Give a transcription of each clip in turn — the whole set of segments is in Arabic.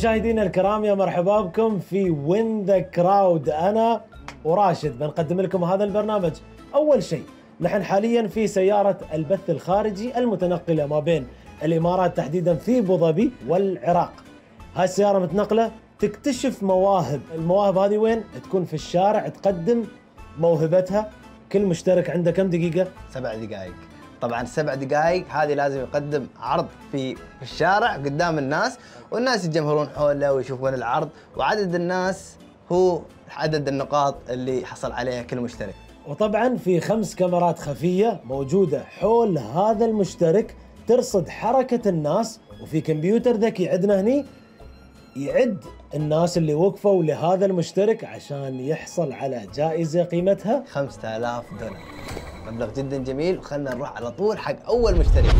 مشاهدينا الكرام، يا مرحبا بكم في وين ذا كراود. انا وراشد بنقدم لكم هذا البرنامج. اول شيء، نحن حاليا في سياره البث الخارجي المتنقله ما بين الامارات، تحديدا في ابو ظبي والعراق. هاي السياره متنقله تكتشف مواهب، المواهب هذه وين؟ تكون في الشارع تقدم موهبتها. كل مشترك عنده كم دقيقه؟ 7 دقائق. طبعا 7 دقائق هذه لازم يقدم عرض في الشارع قدام الناس، والناس يتجمهرون حوله ويشوفون العرض، وعدد الناس هو عدد النقاط اللي حصل عليها كل مشترك. وطبعا في 5 كاميرات خفيه موجوده حول هذا المشترك ترصد حركه الناس، وفي كمبيوتر ذكي عندنا هني يعد الناس اللي وقفوا لهذا المشترك عشان يحصل على جائزة قيمتها $5000. مبلغ جدا جميل، وخلنا نروح على طول حق أول مشترك.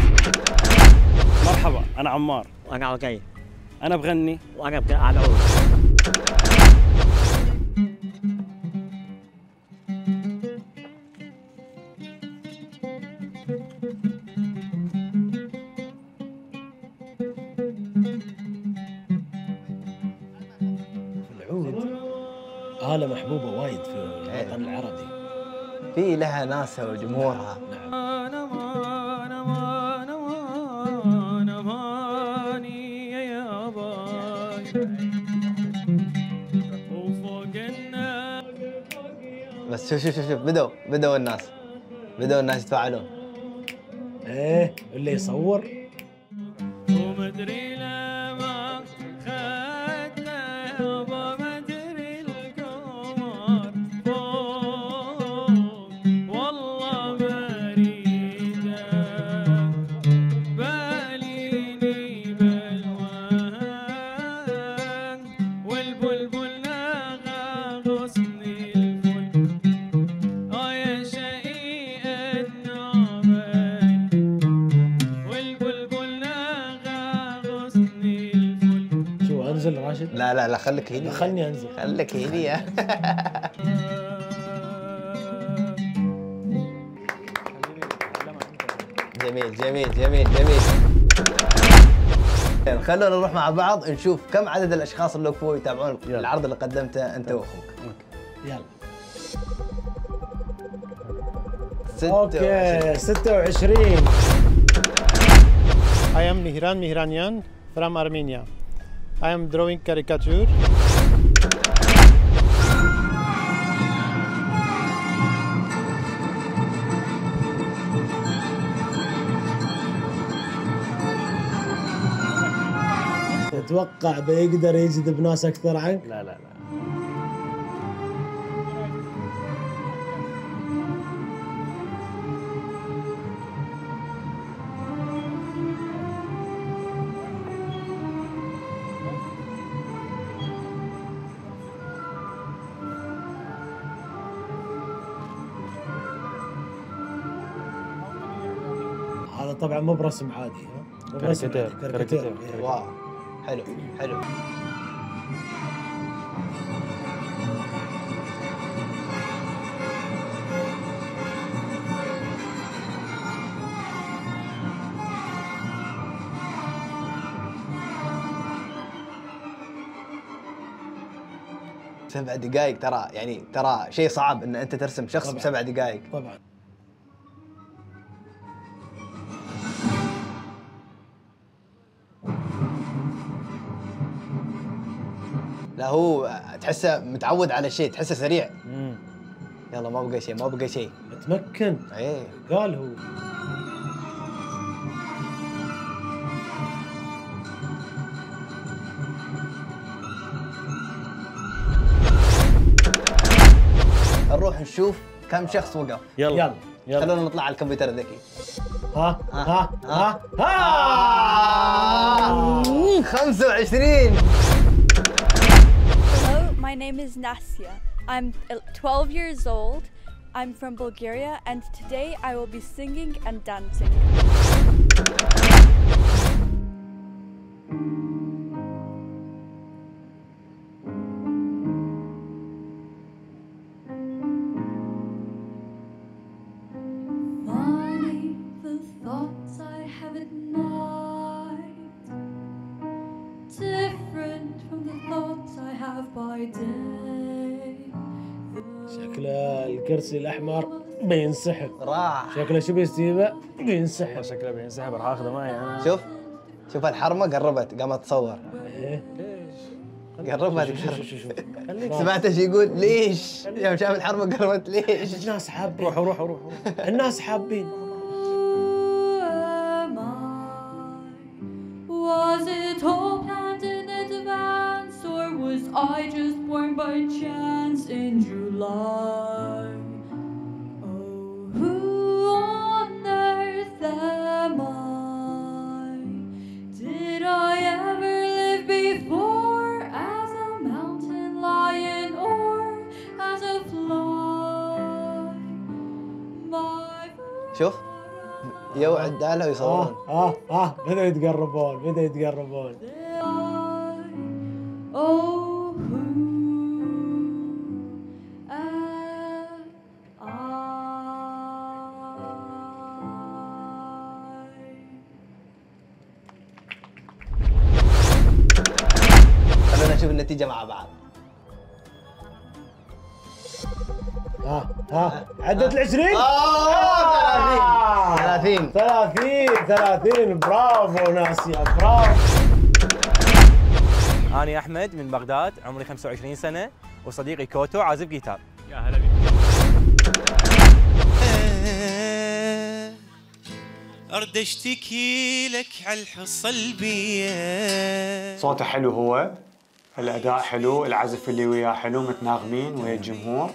مرحبا، أنا عمار. وأنا عقيل. أنا بغني. وأنا على العود. العود آلة محبوبة وايد في الوطن العربي، في لها ناسها وجمهورها. بس شوف بدأوا الناس يتفاعلون. ايه اللي يصور ومدري لما خدنا يابا، مدري القمر فوق والله بريده، باليني بالوهن والبلبل نغى غصني الفل، يا شقيق النعمان والبلبل نغى غصني الفل. شو انزل راشد؟ لا خليك هني. خلني انزل. خليك هني يا جميل. خلونا نروح مع بعض نشوف كم عدد الاشخاص اللي وقفوا يتابعون العرض اللي قدمته انت واخوك. يلا. 26. اوكي 26. I am Mihran Mihranyan from Armenia. I am drawing caricature. تتوقع بيقدر يجذب ناس اكثر عنك؟ لا. هذا طبعا مو برسم عادي، ها؟ مو برسم عادي، كاريكاتير. إيه. واو، حلو. سبع دقائق ترى شيء صعب ان انت ترسم شخص ب7 دقائق. طبعا. لا هو تحسه متعود على شيء، تحسه سريع. يلا ما بقى شيء. متمكن. ايه قال هو. نروح نشوف كم شخص وقف. يلا. خلونا نطلع على الكمبيوتر الذكي. ها 25. Hello, my name is Nastia. I'm 12 years old. I'm from Bulgaria, and today I will be singing and dancing. Funny the thoughts I have at night, different have by day. شكله الكرسي الاحمر بينسحب. راح. شكله شو بيستيبه؟ بينسحب. شكله بينسحب، راح اخذه معي انا. شوف الحرمه قربت، قامت تصور. ايه قربت. شوف سمعت ايش يقول؟ ليش؟ يوم شاف الحرمه قربت ليش؟ الناس حابين. روحوا الناس حابين. Was it all planned in advance, or was I just born by chance in July? Oh, who on earth am I? Did I ever live before as a mountain lion or as a fly? My شوف يوعد داله ويصورون. بدأوا يتقربون. Oh, who am I? خلونا نشوف النتيجة مع بعض. عدت ال 20. 30. برافو ناسيا، برافو. أنا أحمد من بغداد، عمري 25 سنة، وصديقي كوتو عازف جيتار. يا هلا بك. أرد أشتكي لك على الحصل بيه. صوته حلو، هو الأداء حلو، العزف اللي وياه حلو، متناغمين ويا الجمهور.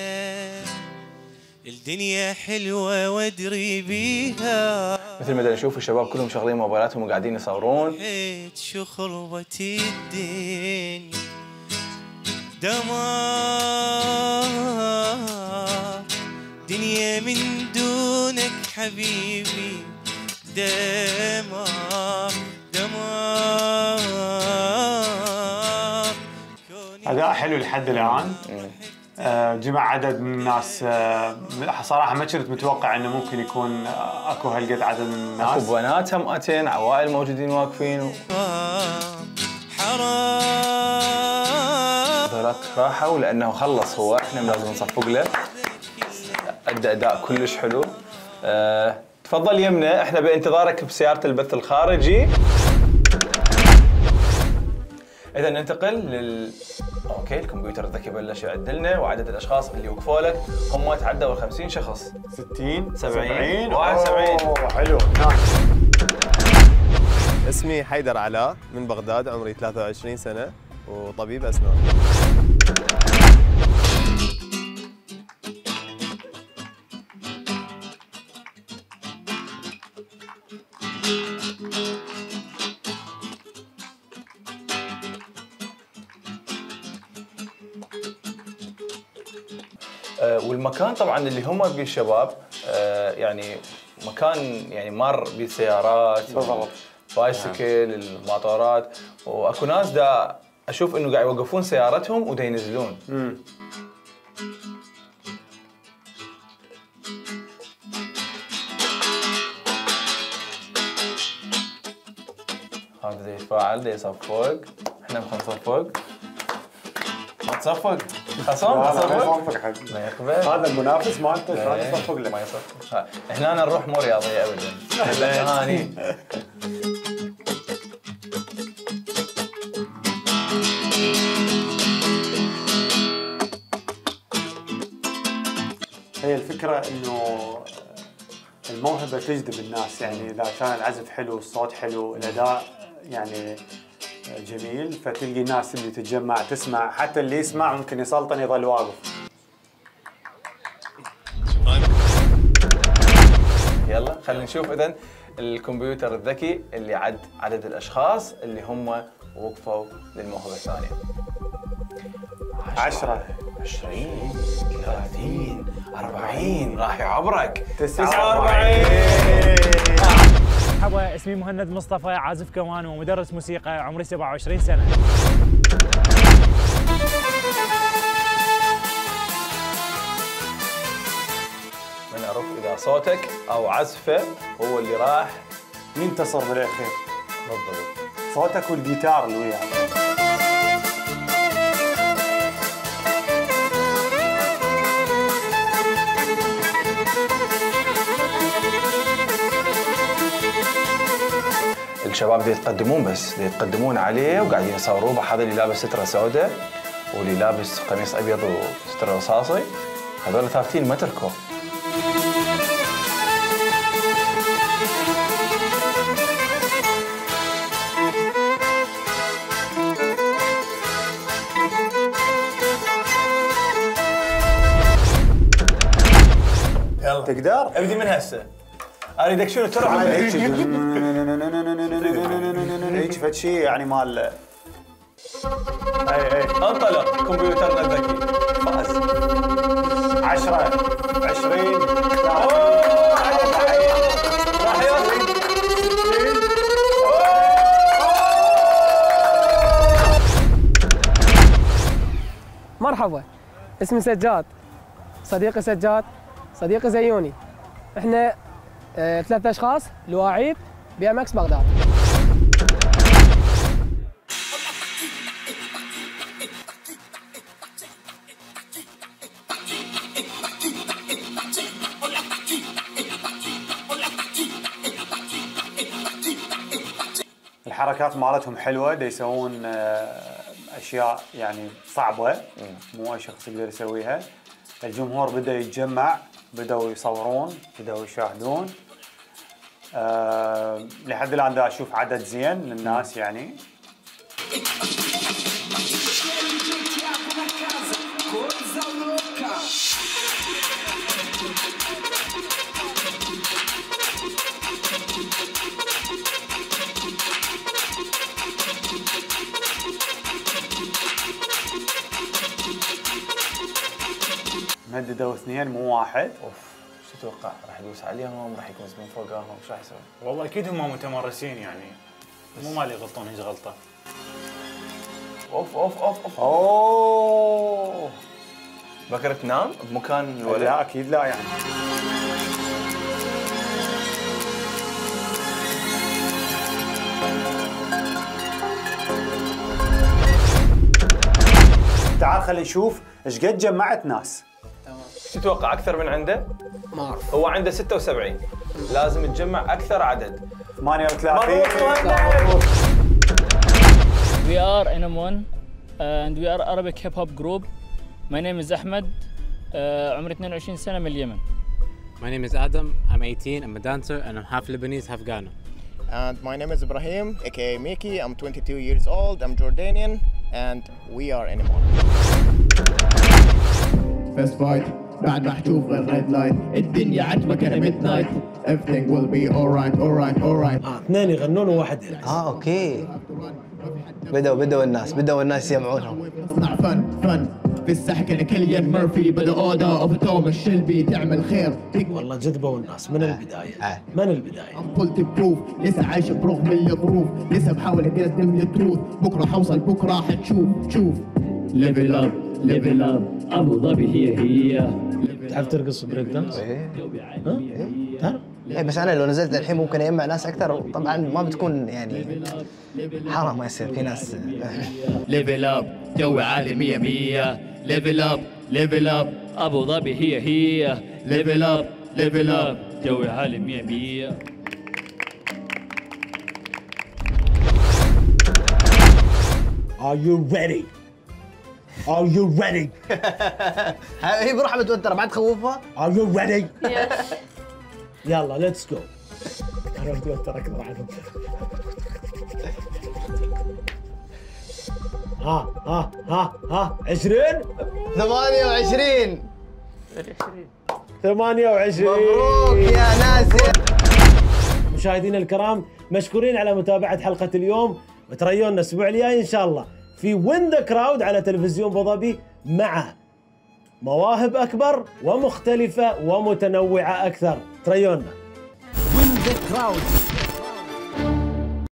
الدنيا حلوة وادري بيها. مثل ما نشوف الشباب كلهم شغالين موبايلاتهم وقاعدين يصورون. حيت شو خربة الدنيا دمار، دنيا من دونك حبيبي دمار. أداء حلو لحد الآن. جمع عدد من الناس. صراحة ما كنت متوقع انه ممكن يكون اكو هالقد عدد من الناس. اكو بنات همأتين، عوائل موجودين واقفين. حرام ذولاك راحوا لانه خلص هو، احنا لازم نصفق له. ادى اداء كلش حلو. تفضل يمنا، احنا بانتظارك بسيارة البث الخارجي. إذا ننتقل اوكي، الكمبيوتر الذكي بلش يعد لنا، وعدد الاشخاص اللي وقفوا لك هم تعدوا ال 50 شخص. 60 70 71. حلو. اسمي حيدر علاء من بغداد، عمري 23 سنة وطبيب أسنان. والمكان طبعا اللي هم بيه الشباب يعني مكان يعني مر بالسيارات، بالضبط، بايسكل، المطارات، واكو ناس دا اشوف انه قاعد يوقفون سيارتهم ودا ينزلون. هذا دا يتفاعل، دا يصفق، احنا بنصفق. ما تصفق خصم؟ ما يصفق حق. ما يقبل. هذا المنافس مالته شلون يصفق له؟ ما يصفق. هنا نروح مو رياضيه ابدا. هاني هي الفكره انه الموهبه تجذب الناس، يعني اذا كان العزف حلو، الصوت حلو، الاداء يعني جميل، فتلقي الناس اللي تتجمع تسمع، حتى اللي يسمع ممكن يسلطن يظل واقف. يلا خلينا نشوف اذا الكمبيوتر الذكي اللي عد عدد الاشخاص اللي هم وقفوا للموهبه الثانيه. 10 20 30 40 راح يعبرك. 49. مرحبا، اسمي مهند مصطفى، عازف كمان ومدرس موسيقى، عمري 27 سنة. من أعرف إذا صوتك أو عزفه هو اللي راح ينتصر بالاخير. بالضبط. صوتك والجيتار اللي وياك. الشباب دي يتقدمون بس دي يتقدمون عليه وقاعدين يصوروه. هذا اللي لابس سترة سوداء واللي لابس قميص ابيض وسترة رصاصي، هذول ثابتين ما تركوا. يلا تقدر؟ ابدي من هسه. اريدك شنو ترى هيك فد شيء يعني مال اي انطلق كمبيوترنا الذكي فاز. 10 20 مرحبا، اسمي سجاد، صديقي سجاد، صديقي زيوني. احنا 3 اشخاص لواعيب BMX بغداد. الحركات مالتهم حلوه، دا يسوون اشياء يعني صعبه مو اي شخص يقدر يسويها. الجمهور بدا يتجمع، بداوا يصورون، بداوا يشاهدون. لحد الان دا اشوف عدد زين للناس يعني. مددوا 2 مو 1. اوف شو تتوقع؟ راح يدوس عليهم، راح يكون من فوقهم، شو راح يسوي؟ والله اكيد هم متمرسين يعني، مو مالي يغلطون هيك غلطه. اوف اوف اوف اوف اوه بكره تنام بمكان الولد؟ لا اكيد لا يعني. تعال خلينا نشوف ايش قد جمعت ناس. شو تتوقع اكثر من عنده؟ ما اعرف. هو عنده 76، لازم تجمع اكثر عدد. 38. We are NM1 and we are Arabic hip hop group. My name is Ahmed. عمري 22 سنة من اليمن. My name is Adam. I'm 18. I'm a dancer and I'm half Lebanese, half Ghana. And my name is Ibrahim, aka Miki. I'm 22 years old. I'm Jordanian, and we are NM1. First fight. بعد ما حشوف غير ريد لايت، الدنيا عجبك انا ميد نايت. Everything will be alright alright alright. اثنين يغنون وواحد يرقص. اوكي. بدأوا الناس يجمعونهم. اصنع فن في السحكة كليان ميرفي، بدا اودا اوف توماس شيلبي تعمل خير. والله جذبوا الناس من البداية. من البداية. قلت بروف لسه عايش برغم الظروف، لسه بحاول اقدم التروث، بكره حوصل بكره حتشوف. ليفل اب ليفل اب ابو ظبي هي. تعرف ترقص بريك دانس؟ ها؟ تعرف؟ ايه بس انا لو نزلت الحين ممكن اجمع ناس اكثر، طبعا ما بتكون يعني حرام ما يصير في ناس. ليفل اب جو عالي 100 100. ليفل اب ليفل اب ابو ظبي هي. ليفل اب ليفل اب جو عالي 100 100. Are you ready? Are you ready? هي بروحها متوترة بعد خوفها. Are you ready? Yes. يلا let's go. أنا متوتر أكثر عنهم. ها 20 28 مبروك يا ناس. مشاهدينا الكرام مشكورين على متابعة حلقة اليوم، وتريونا الأسبوع الجاي إن شاء الله في وين ذا كراود على تلفزيون أبو ظبي مع مواهب أكبر ومختلفة ومتنوعة أكثر. تريونا وين ذا كراود.